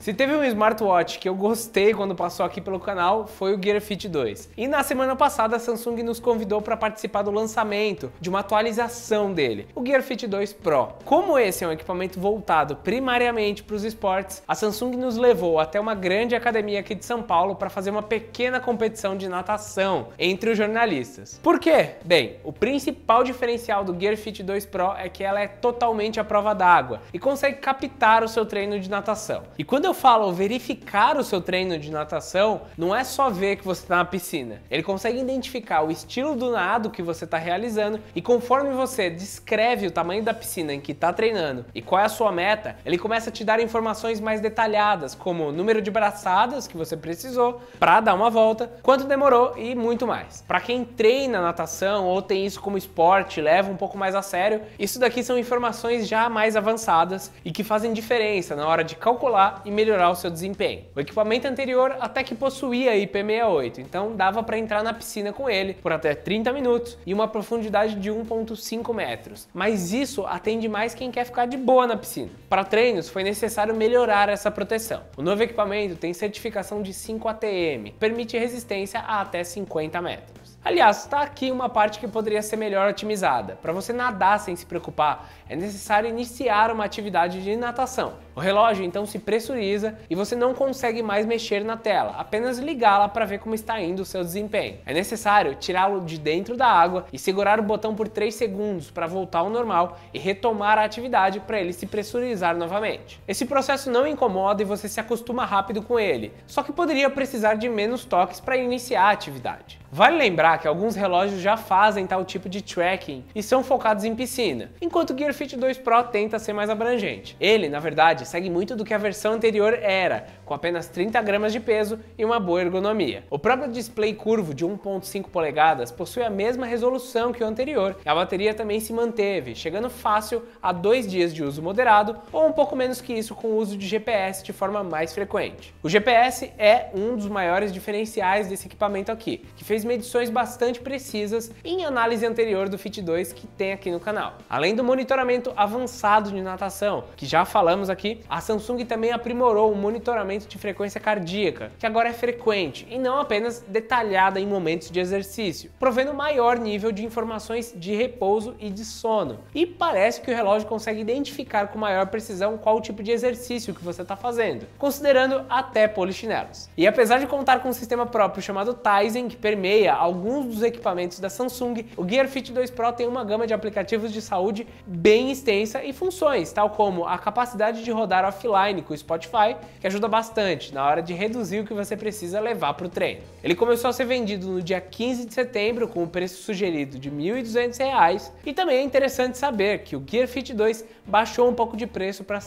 Se teve um smartwatch que eu gostei quando passou aqui pelo canal, foi o Gear Fit 2. E na semana passada a Samsung nos convidou para participar do lançamento de uma atualização dele, o Gear Fit 2 Pro. Como esse é um equipamento voltado primariamente para os esportes, a Samsung nos levou até uma grande academia aqui de São Paulo para fazer uma pequena competição de natação entre os jornalistas. Por quê? Bem, o principal diferencial do Gear Fit 2 Pro é que ela é totalmente à prova d'água e consegue captar o seu treino de natação. E quando eu falo verificar o seu treino de natação, não é só ver que você está na piscina. Ele consegue identificar o estilo do nado que você está realizando e conforme você descreve o tamanho da piscina em que está treinando e qual é a sua meta, ele começa a te dar informações mais detalhadas, como o número de braçadas que você precisou para dar uma volta, quanto demorou e muito mais. Para quem treina natação ou tem isso como esporte, leva um pouco mais a sério, isso daqui são informações já mais avançadas e que fazem diferença na hora de calcular e melhorar o seu desempenho. O equipamento anterior até que possuía IP68, então dava para entrar na piscina com ele por até 30 minutos e uma profundidade de 1,5 metros. Mas isso atende mais quem quer ficar de boa na piscina. Para treinos foi necessário melhorar essa proteção. O novo equipamento tem certificação de 5 ATM, permite resistência a até 50 metros. Aliás, está aqui uma parte que poderia ser melhor otimizada. Para você nadar sem se preocupar, é necessário iniciar uma atividade de natação. O relógio então se pressuriza e você não consegue mais mexer na tela, apenas ligá-la para ver como está indo o seu desempenho. É necessário tirá-lo de dentro da água e segurar o botão por 3 segundos para voltar ao normal e retomar a atividade para ele se pressurizar novamente. Esse processo não incomoda e você se acostuma rápido com ele, só que poderia precisar de menos toques para iniciar a atividade. Vale lembrar que alguns relógios já fazem tal tipo de tracking e são focados em piscina, enquanto o Gear Fit 2 Pro tenta ser mais abrangente. Ele, na verdade, segue muito do que a versão anterior era, com apenas 30 gramas de peso e uma boa ergonomia. O próprio display curvo de 1,5 polegadas possui a mesma resolução que o anterior e a bateria também se manteve, chegando fácil a 2 dias de uso moderado ou um pouco menos que isso com o uso de GPS de forma mais frequente. O GPS é um dos maiores diferenciais desse equipamento aqui, que fez medições bastante precisas em análise anterior do Fit 2 que tem aqui no canal. Além do monitoramento avançado de natação, que já falamos aqui, a Samsung também aprimorou o monitoramento de frequência cardíaca, que agora é frequente e não apenas detalhada em momentos de exercício, provendo maior nível de informações de repouso e de sono. E parece que o relógio consegue identificar com maior precisão qual o tipo de exercício que você está fazendo, considerando até polichinelos. E apesar de contar com um sistema próprio chamado Tizen, que permeia alguns dos equipamentos da Samsung, o Gear Fit 2 Pro tem uma gama de aplicativos de saúde bem extensa e funções, tal como a capacidade de rodar offline com o Spotify, que ajuda bastante na hora de reduzir o que você precisa levar para o treino. Ele começou a ser vendido no dia 15 de setembro com o preço sugerido de R$ 1.200 e também é interessante saber que o Gear Fit 2 baixou um pouco de preço para R$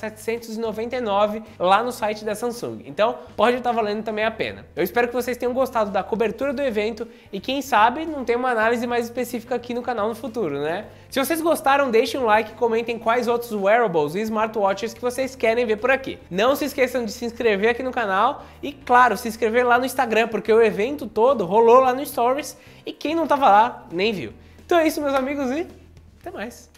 799 lá no site da Samsung, então pode estar valendo também a pena. Eu espero que vocês tenham gostado da cobertura do evento e quem sabe não tem uma análise mais específica aqui no canal no futuro, né? Se vocês gostaram, deixem um like e comentem quais outros wearables e smartwatches que vocês querem ver por aqui. Não se esqueçam de se inscrever aqui no canal e, claro, se inscrever lá no Instagram, porque o evento todo rolou lá no Stories e quem não tava lá nem viu. Então é isso, meus amigos, e até mais!